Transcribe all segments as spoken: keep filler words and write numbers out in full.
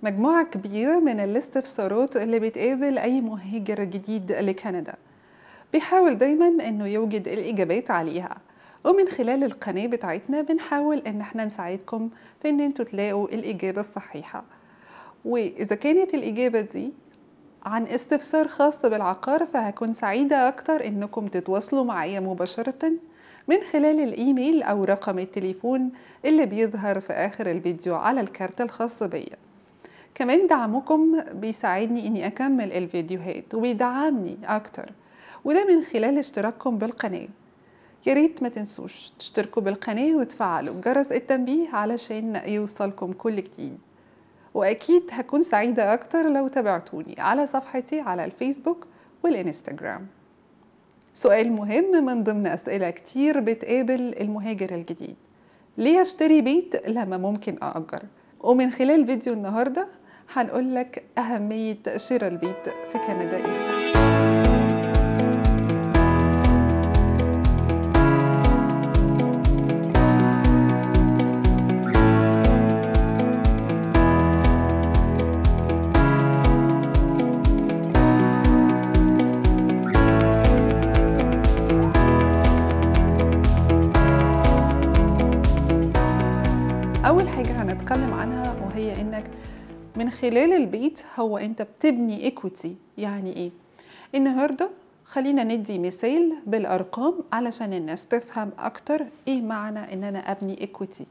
مجموعة كبيرة من الاستفسارات اللي بتقابل أي مهاجر جديد لكندا، بيحاول دايما إنه يوجد الإجابات عليها. ومن خلال القناة بتاعتنا بنحاول إن احنا نساعدكم في إن انتوا تلاقوا الإجابة الصحيحة. وإذا كانت الإجابة دي عن استفسار خاص بالعقار، فهكون سعيدة أكتر إنكم تتواصلوا معايا مباشرة من خلال الإيميل أو رقم التليفون اللي بيظهر في آخر الفيديو على الكارت الخاص بيا. كمان دعمكم بيساعدني إني أكمل الفيديوهات وبيدعمني أكتر، وده من خلال اشتراككم بالقناة. ياريت ما تنسوش تشتركوا بالقناة وتفعلوا جرس التنبيه علشان يوصلكم كل جديد. وأكيد هكون سعيدة أكتر لو تابعتوني على صفحتي على الفيسبوك والإنستجرام. سؤال مهم من ضمن أسئلة كتير بتقابل المهاجر الجديد: ليه أشتري بيت لما ممكن أأجر؟ ومن خلال فيديو النهاردة هنقولك أهمية شراء البيت في كندا إيه. أول حاجة هنتكلم عنها وهي إنك من خلال البيت هو أنت بتبني إيكويتي. يعني إيه؟ النهاردة خلينا ندي مثال بالأرقام علشان الناس تفهم أكتر إيه معنى إن أنا أبني إيكويتي.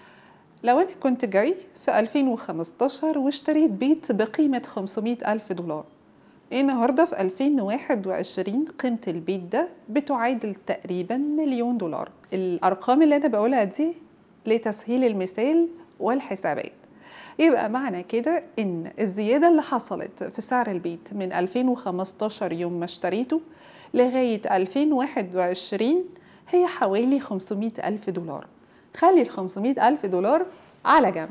لو أنا كنت جاي في ألفين وخمستاشر واشتريت بيت بقيمة خمسمائة ألف دولار، النهاردة في ألفين وواحد وعشرين قيمة البيت ده بتعادل تقريبا مليون دولار. الأرقام اللي أنا بقولها دي لتسهيل المثال والحسابات. يبقى معنى كده إن الزيادة اللي حصلت في سعر البيت من ألفين وخمستاشر يوم ما اشتريته لغاية ألفين وواحد وعشرين هي حوالي خمسمائة ألف دولار. خلي ال خمسمائة ألف دولار على جنب.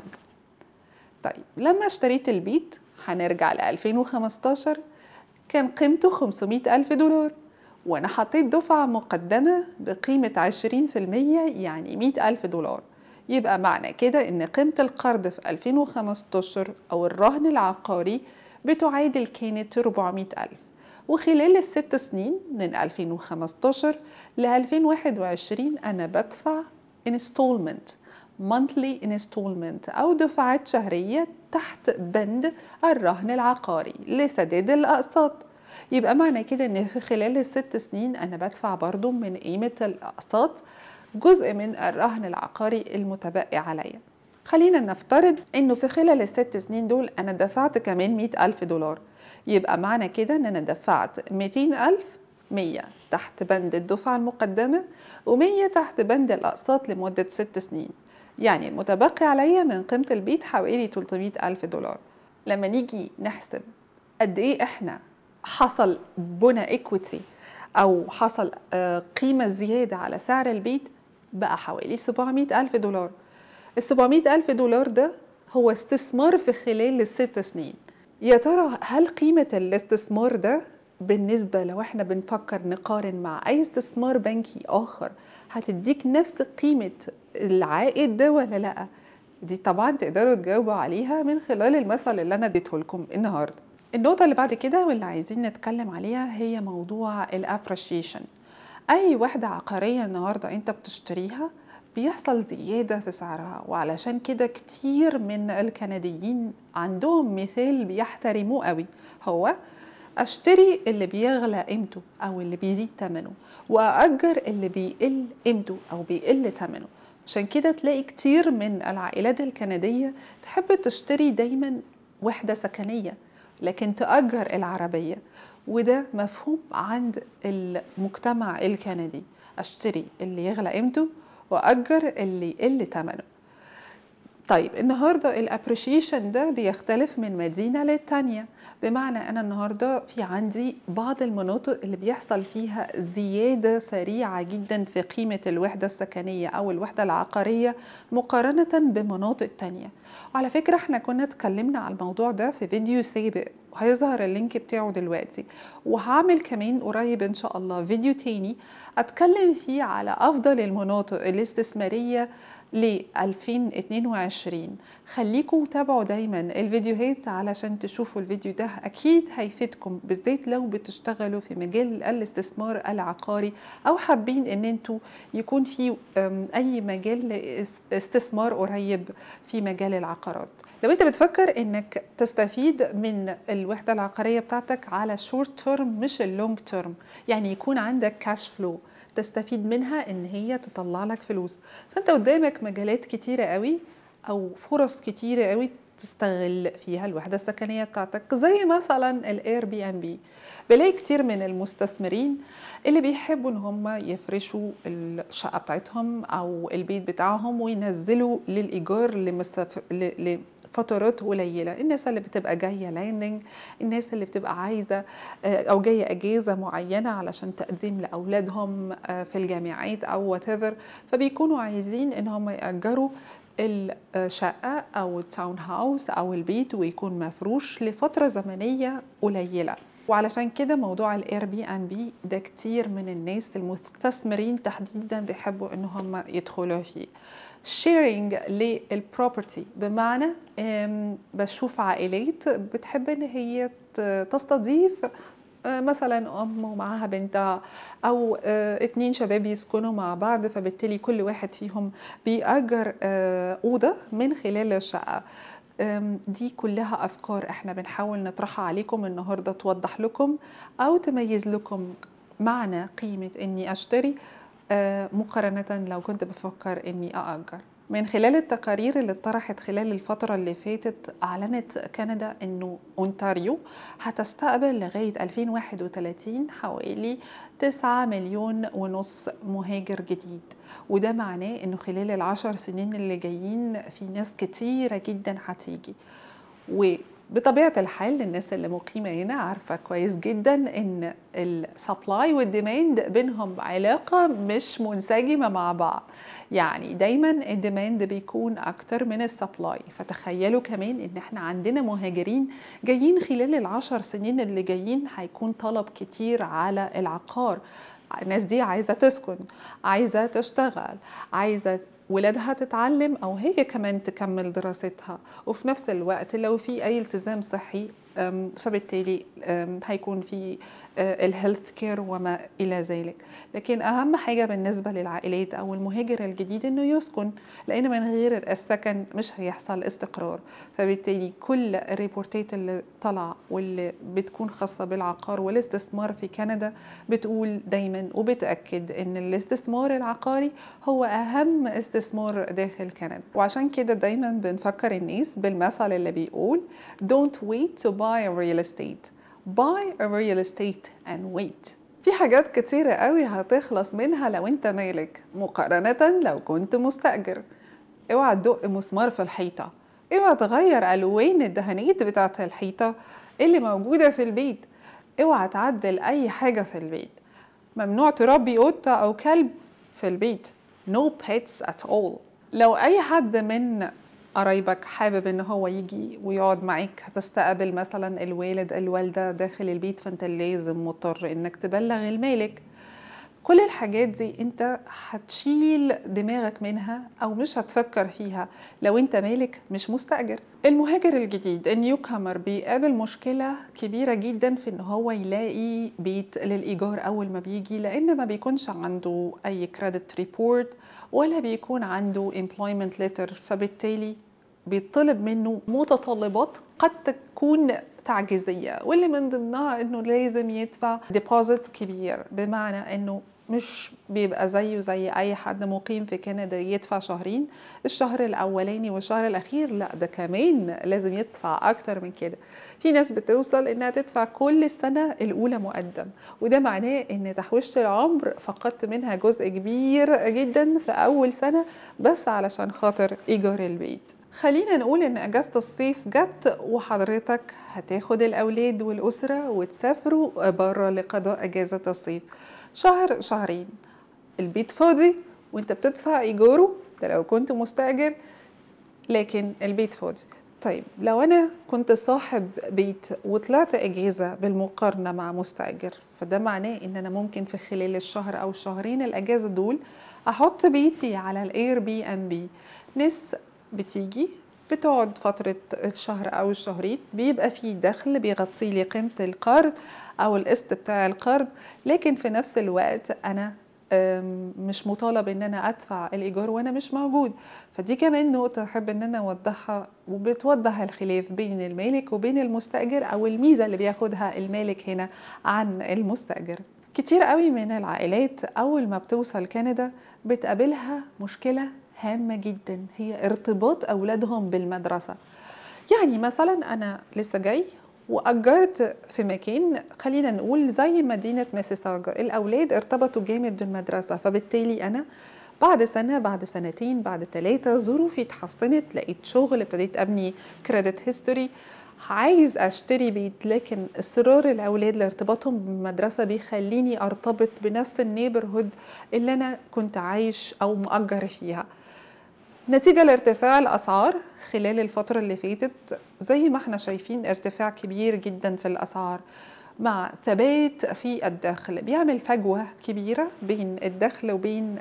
طيب لما اشتريت البيت هنرجع ل ألفين وخمستاشر، كان قيمته خمسمائة ألف دولار، وأنا حطيت دفعة مقدمة بقيمة عشرين في المية يعني مائة ألف دولار. يبقى معنى كده إن قيمة القرض في ألفين وخمستاشر أو الرهن العقاري بتعادل كانت أربعمائة ألف. وخلال الست سنين من ألفين وخمستاشر ل ألفين وواحد وعشرين أنا بدفع installment monthly installment أو دفعات شهرية تحت بند الرهن العقاري لسداد الأقساط. يبقى معنى كده إن في خلال الست سنين أنا بدفع برضو من قيمة الأقساط جزء من الرهن العقاري المتبقي عليا. خلينا نفترض إنه في خلال الست سنين دول أنا دفعت كمان مائة ألف دولار. يبقى معنى كده إن أنا دفعت مائتين ألف، مية تحت بند الدفعة المقدمة ومية تحت بند الأقساط لمدة ست سنين. يعني المتبقي عليا من قيمة البيت حوالي ثلاثمائة ألف دولار. لما نيجي نحسب قد إيه إحنا حصل بنى إيكويتي أو حصل قيمة زيادة على سعر البيت، بقى حوالي سبعمائة ألف دولار. ال سبعمائة ألف دولار ده هو استثمار في خلال الست سنين. يا ترى هل قيمة الاستثمار ده بالنسبة لو احنا بنفكر نقارن مع أي استثمار بنكي آخر هتديك نفس قيمة العائد ده ولا لأ؟ دي طبعا تقدروا تجاوبوا عليها من خلال المثل اللي أنا اديته لكم النهاردة. النقطة اللي بعد كده واللي عايزين نتكلم عليها هي موضوع الابريشيشن. أي وحدة عقارية النهاردة أنت بتشتريها بيحصل زيادة في سعرها، وعلشان كده كتير من الكنديين عندهم مثال بيحترموه قوي، هو أشتري اللي بيغلى قيمته أو اللي بيزيد ثمنه وأأجر اللي بيقل قيمته أو بيقل ثمنه. عشان كده تلاقي كتير من العائلات الكندية تحب تشتري دايما وحدة سكنية لكن تأجر العربية، وده مفهوم عند المجتمع الكندي: أشتري اللي يغلى قيمته وأجر اللي يقل ثمنه. طيب النهاردة الابريشيشن ده بيختلف من مدينة للتانية، بمعنى أنا النهاردة في عندي بعض المناطق اللي بيحصل فيها زيادة سريعة جدا في قيمة الوحدة السكنية أو الوحدة العقارية مقارنة بمناطق تانية. وعلى فكرة احنا كنا اتكلمنا على الموضوع ده في فيديو سابق وهيظهر اللينك بتاعه دلوقتي، وهعمل كمان قريب إن شاء الله فيديو تاني أتكلم فيه على أفضل المناطق الاستثمارية ل ألفين واتنين وعشرين. خليكم تابعوا دايما الفيديوهات علشان تشوفوا الفيديو ده، اكيد هيفيدكم بالذات لو بتشتغلوا في مجال الاستثمار العقاري او حابين ان انتوا يكون في اي مجال استثمار قريب في مجال العقارات. لو انت بتفكر انك تستفيد من الوحدة العقارية بتاعتك على شورت تيرم مش اللونج تيرم، يعني يكون عندك كاش فلو تستفيد منها ان هي تطلع لك فلوس، فانت قدامك مجالات كتيرة قوي او فرص كتيرة قوي تستغل فيها الوحدة السكنية بتاعتك، زي مثلا الاير بي ام بي. بلاقي كتير من المستثمرين اللي بيحبوا ان هم يفرشوا الشقة بتاعتهم او البيت بتاعهم وينزلوا للايجار لمساف... ل... فترات قليلة. الناس اللي بتبقى جاية لاندنج، الناس اللي بتبقى عايزة أو جاية أجازة معينة علشان تقديم لأولادهم في الجامعات أو whatever، فبيكونوا عايزين إن هم يأجروا الشقة أو التاون هاوس أو البيت ويكون مفروش لفترة زمنية قليلة. وعلشان كده موضوع الاير بي ان بي ده كتير من الناس المستثمرين تحديدا بيحبوا ان هم يدخلوا فيه. شيرنج للبروبرتي، بمعنى بشوف عائلات بتحب ان هي تستضيف مثلا ام ومعاها بنتها او اتنين شباب يسكنوا مع بعض، فبالتالي كل واحد فيهم بيأجر اوضه من خلال الشقه. دي كلها أفكار إحنا بنحاول نطرحها عليكم النهاردة، توضح لكم أو تميز لكم معنى قيمة إني أشتري مقارنة لو كنت بفكر إني أأجر. من خلال التقارير اللي اتطرحت خلال الفترة اللي فاتت، أعلنت كندا إنه أونتاريو هتستقبل لغاية ألفين وواحد وثلاثين حوالي تسعة مليون ونص مهاجر جديد، وده معناه إنه خلال العشر سنين اللي جايين في ناس كتيرة جدا هتيجي. وبطبيعة الحال الناس اللي مقيمة هنا عارفة كويس جدا إن السبلاي والديماند بينهم علاقة مش منسجمة مع بعض، يعني دايما الديماند بيكون أكتر من السبلاي. فتخيلوا كمان إن احنا عندنا مهاجرين جايين خلال العشر سنين اللي جايين، هيكون طلب كتير على العقار. الناس دي عايزة تسكن، عايزة تشتغل، عايزة ولادها تتعلم أو هي كمان تكمل دراستها، وفي نفس الوقت لو في أي التزام صحي فبالتالي هيكون في الهيلث كير وما إلى ذلك. لكن أهم حاجة بالنسبة للعائلات أو المهاجر الجديد إنه يسكن، لأن من غير السكن مش هيحصل استقرار. فبالتالي كل الريبورتات اللي طلع واللي بتكون خاصة بالعقار والاستثمار في كندا بتقول دايما وبتأكد إن الاستثمار العقاري هو أهم استثمار داخل كندا. وعشان كده دايما بنفكر الناس بالمثل اللي بيقول Don't wait to buy a real estate, buy a real estate and wait. في حاجات كتيرة قوي هتخلص منها لو انت مالك مقارنة لو كنت مستأجر. اوعى تدق مسمار في الحيطة، اوعى تغير ألوان الدهانات بتاعت الحيطة اللي موجودة في البيت، اوعى تعدل أي حاجة في البيت، ممنوع تربي قطة أو كلب في البيت. No pets at all. لو أي حد من قرايبك حابب ان هو يجي ويقعد معاك، هتستقبل مثلا الوالد الوالدة داخل البيت، فانت لازم مضطر انك تبلغ المالك. كل الحاجات دي انت هتشيل دماغك منها او مش هتفكر فيها لو انت مالك مش مستأجر. المهاجر الجديد النيو كامر بيقابل مشكلة كبيرة جدا في ان هو يلاقي بيت للإيجار اول ما بيجي، لان ما بيكونش عنده اي كريدت ريبورت ولا بيكون عنده employment letter، فبالتالي بيطلب منه متطلبات قد تكون تعجيزية، واللي من ضمنها انه لازم يدفع ديبوزيت كبير، بمعنى انه مش بيبقى زيه زي اي حد مقيم في كندا يدفع شهرين، الشهر الاولاني والشهر الاخير لا، ده كمان لازم يدفع اكتر من كده. في ناس بتوصل انها تدفع كل السنة الاولى مقدم، وده معناه ان تحويشة العمر فقدت منها جزء كبير جدا في اول سنة بس علشان خاطر ايجار البيت. خلينا نقول ان اجازة الصيف جت وحضرتك هتاخد الاولاد والاسرة وتسافروا بره لقضاء اجازة الصيف، شهر شهرين البيت فاضي وانت بتدفع ايجاره ده لو كنت مستأجر، لكن البيت فاضي. طيب لو أنا كنت صاحب بيت وطلعت إجازة بالمقارنة مع مستأجر، فده معناه إن أنا ممكن في خلال الشهر أو الشهرين الأجازة دول أحط بيتي على الإير بي إم بي. ناس بتيجي بتقعد فترة الشهر أو الشهرين، بيبقى فيه دخل بيغطي لي قيمة القرض أو القسط بتاع القرض، لكن في نفس الوقت أنا آم، مش مطالب ان انا ادفع الايجار وانا مش موجود. فدي كمان نقطة احب ان انا اوضحها، وبتوضح الخلاف بين المالك وبين المستأجر او الميزة اللي بياخدها المالك هنا عن المستأجر. كتير قوي من العائلات اول ما بتوصل كندا بتقابلها مشكلة هامة جدا، هي ارتباط اولادهم بالمدرسة. يعني مثلا أنا لسه جاي وأجرت في مكان، خلينا نقول زي مدينة ميسيساجا، الأولاد ارتبطوا جامد بالمدرسة، فبالتالي أنا بعد سنة بعد سنتين بعد ثلاثة ظروفي اتحسنت، لقيت شغل، ابتديت أبني كريدت هيستوري، عايز أشتري بيت، لكن إصرار الأولاد لارتباطهم بالمدرسة بيخليني أرتبط بنفس النيبرهود اللي أنا كنت عايش أو مؤجر فيها. نتيجة لارتفاع الأسعار خلال الفترة اللي فاتت، زي ما احنا شايفين ارتفاع كبير جدا في الأسعار مع ثبات في الدخل، بيعمل فجوة كبيرة بين الدخل وبين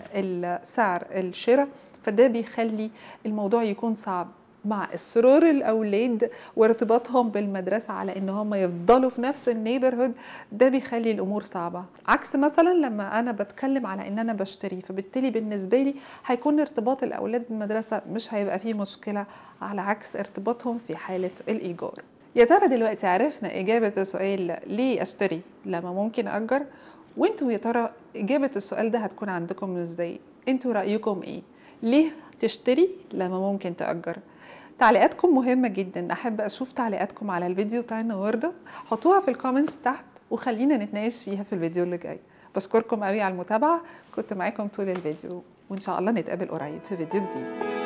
سعر الشراء، فده بيخلي الموضوع يكون صعب. مع إصرار الأولاد وارتباطهم بالمدرسة على إن هم يفضلوا في نفس النيبرهود، ده بيخلي الأمور صعبة. عكس مثلا لما أنا بتكلم على إن أنا بشتري، فبالتالي بالنسبة لي هيكون ارتباط الأولاد بالمدرسة مش هيبقى فيه مشكلة، على عكس ارتباطهم في حالة الإيجار. يا ترى دلوقتي عرفنا إجابة السؤال ليه أشتري لما ممكن أجر؟ وانتوا يا ترى إجابة السؤال ده هتكون عندكم إزاي؟ انتوا رأيكم إيه؟ ليه تشتري لما ممكن تأجر؟ تعليقاتكم مهمة جدا، أحب أشوف تعليقاتكم على الفيديو بتاع النهاردة، حطوها في الكومنتس تحت وخلينا نتناقش فيها في الفيديو اللي جاي. بشكركم قوي على المتابعة، كنت معاكم طول الفيديو، وإن شاء الله نتقابل قريب في فيديو جديد.